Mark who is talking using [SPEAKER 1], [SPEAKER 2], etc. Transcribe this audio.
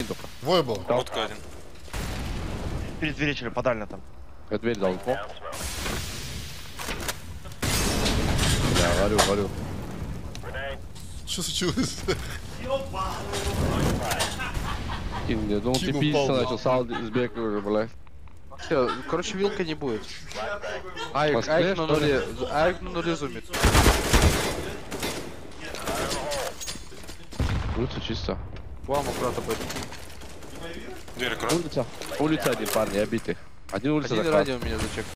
[SPEAKER 1] только.
[SPEAKER 2] Двое было.
[SPEAKER 3] Лодка один.
[SPEAKER 4] Перед дверью через подально там.
[SPEAKER 1] Я дверь дал. О. Да, говорю.
[SPEAKER 2] Что случилось?
[SPEAKER 1] Я думал, ты
[SPEAKER 2] Кинул
[SPEAKER 1] пиздиться
[SPEAKER 2] паузу.
[SPEAKER 1] начал, сал сбег уже, блядь.
[SPEAKER 5] Все, короче, вилка не будет. Айк,
[SPEAKER 1] Москве,
[SPEAKER 5] Айк на
[SPEAKER 1] что ли?
[SPEAKER 5] нуле. Айк на нуле зумит.
[SPEAKER 1] Улица чисто.
[SPEAKER 5] Вам аккуратно будет.
[SPEAKER 3] Дверь аккуратно.
[SPEAKER 1] Улица один, парни, обитый. Один улица
[SPEAKER 5] Один
[SPEAKER 1] закрыта.
[SPEAKER 5] радио меня зачек.